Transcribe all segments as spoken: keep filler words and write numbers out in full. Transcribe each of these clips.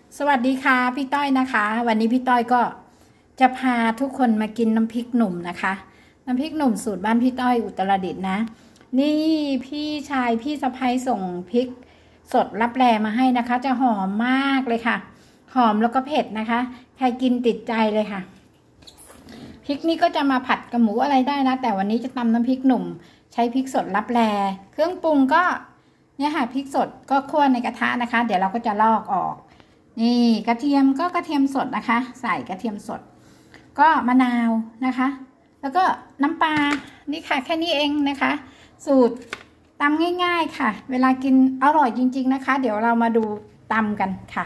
สวัสดีค่ะพี่ต้อยนะคะ วันนี้พี่ต้อยก็จะพาทุกคนมากินน้ำพริกหนุ่มนะคะน้ำพริกหนุ่มสูตรบ้านพี่ต้อยอุตรดิตถ์นะนี่พี่ชายพี่สะใภ้ส่งพริกสดรับแลมาให้นะคะจะหอมมากเลยค่ะหอมแล้วก็เผ็ดนะคะใครกินติดใจเลยค่ะพริกนี้ก็จะมาผัดกับหมูอะไรได้นะแต่วันนี้จะตำน้ำพริกหนุ่มใช้พริกสดรับแลเครื่องปรุงก็เนี่ยค่ะพริกสดก็คั่วในกระทะนะคะเดี๋ยวเราก็จะลอกออกนี่กระเทียมก็กระเทียมสดนะคะใส่กระเทียมสดก็มะนาวนะคะแล้วก็น้ำปลานี่ค่ะแค่นี้เองนะคะสูตรตำง่ายๆค่ะเวลากินอร่อยจริงๆนะคะเดี๋ยวเรามาดูตำกันค่ะ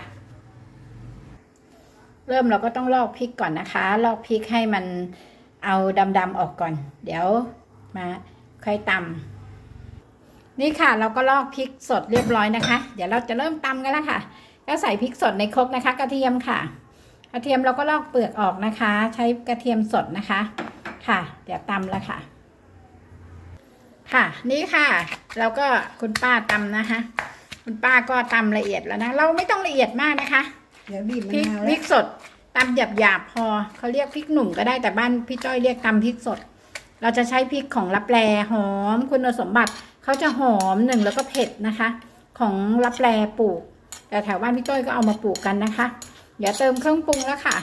เริ่มเราก็ต้องลอกพริกก่อนนะคะลอกพริกให้มันเอาดำๆออกก่อนเดี๋ยวมาค่อยตำนี่ค่ะเราก็ลอกพริกสดเรียบร้อยนะคะเดี๋ยวเราจะเริ่มตำกันแล้วค่ะก็ใส่พริกสดในครกนะคะกระเทียมค่ะกระเทียมเราก็ลอกเปลือกออกนะคะใช้กระเทียมสดนะคะค่ะเดี๋ยวตำแล้วค่ะค่ะนี่ค่ะเราก็คุณป้าตำนะคะคุณป้าก็ตำละเอียดแล้วนะเราไม่ต้องละเอียดมากนะคะเดี๋ยวบีบมะนาวพริกสดตำหยาบๆพอเขาเรียกพริกหนุ่มก็ได้แต่บ้านพี่จ้อยเรียกตำพริกสดเราจะใช้พริกของลับแลหอมคุณสมบัติเขาจะหอมหนึ่งแล้วก็เผ็ดนะคะของลับแลปลูกแต่แถวบ้านพี่จ้อยก็เอามาปลูกกันนะคะเดี๋ยวเติมเครื่องปรุงแล้วค่ะ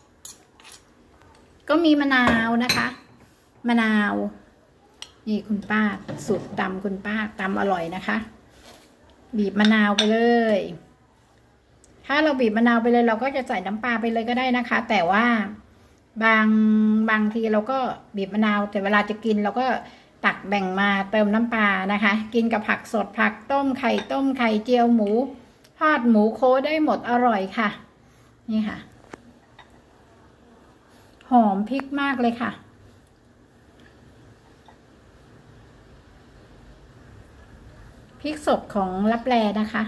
ก็มีมะนาวนะคะมะนาวนี่คุณป้าสูตรตำคุณป้าตำอร่อยนะคะบีบมะนาวไปเลยถ้าเราบีบมะนาวไปเลยเราก็จะใส่น้ำปลาไปเลยก็ได้นะคะแต่ว่าบางบางทีเราก็บีบมะนาวแต่เวลาจะกินเราก็ตักแบ่งมาเติมน้ำปลานะคะกินกับผักสดผักต้มไข่ต้มไข่เจียวหมูทอดหมูโค้ได้หมดอร่อยค่ะนี่ค่ะหอมพริกมากเลยค่ะพริกสดของลับแลนะคะ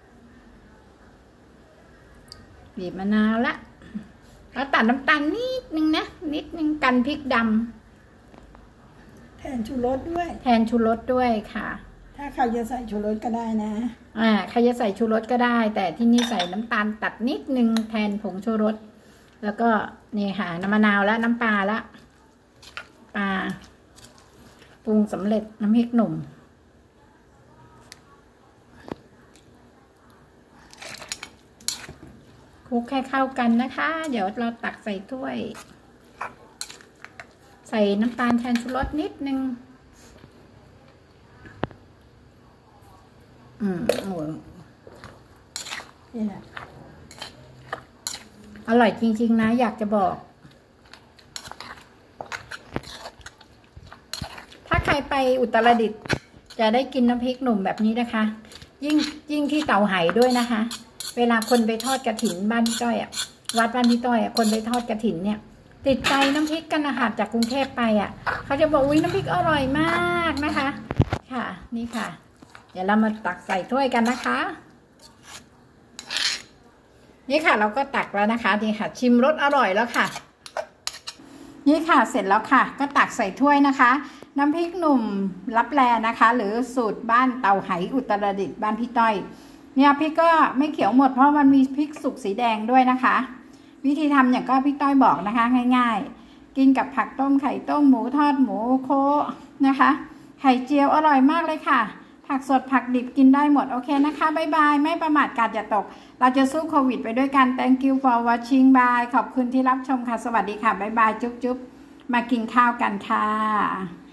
บีบมะนาวละแล้วตัดน้ำตาลนิดนึงนะนิดนึงกันพริกดำแทนชูรสด้วยแทนชูรสด้วยค่ะถ้าใครจะใส่ชูรสก็ได้นะอ่าใครจะใส่ชูรสก็ได้แต่ที่นี่ใส่น้ำตาลตัดนิดนึงแทนผงชูรสแล้วก็นี่ค่ะน้ำมะนาวและน้ำปลาละปลาปรุงสำเร็จน้ำพริกหนุ่มคลุกให้เข้ากันนะคะเดี๋ยวเราตักใส่ถ้วยใส่น้ำตาลแทนชูรสนิดนึงอืมโอ้นี่แหละอร่อยจริงๆนะอยากจะบอกถ้าใครไปอุตรดิตถ์จะได้กินน้ำพริกหนุ่มแบบนี้นะคะยิ่งยิ่งที่เต่าไหด้วยนะคะเวลาคนไปทอดกฐินบ้านพี่ต้อยอ่ะวัดบ้านพี่ต้อยอ่ะคนไปทอดกฐินเนี่ยติดใจน้ำพริกกันนะคะจากกรุงเทพไปอ่ะเขาจะบอกอุ้ยน้ำพริกอร่อยมากนะคะค่ะนี่ค่ะเดี๋ยวเรามาตักใส่ถ้วยกันนะคะนี่ค่ะเราก็ตักแล้วนะคะนี่ค่ะชิมรสอร่อยแล้วค่ะนี่ค่ะเสร็จแล้วค่ะก็ตักใส่ถ้วยนะคะน้ำพริกหนุ่มลับแลนะคะหรือสูตรบ้านเตาไหอุตรดิตถ์บ้านพี่ต้อยเนี่ยพริกก็ไม่เขียวหมดเพราะมันมีพริกสุกสีแดงด้วยนะคะวิธีทำอย่างก็พี่ต้อยบอกนะคะง่ายๆกินกับผักต้มไข่ต้มหมูทอดหมูโคนะคะไข่เจียวอร่อยมากเลยค่ะผักสดผักดิบกินได้หมดโอเคนะคะบ๊ายบายไม่ประมาทกาดอย่าตกเราจะสู้โควิดไปด้วยกัน thank you for watching bye ขอบคุณที่รับชมค่ะสวัสดีค่ะบ๊ายบายจุ๊บๆมากินข้าวกันค่ะ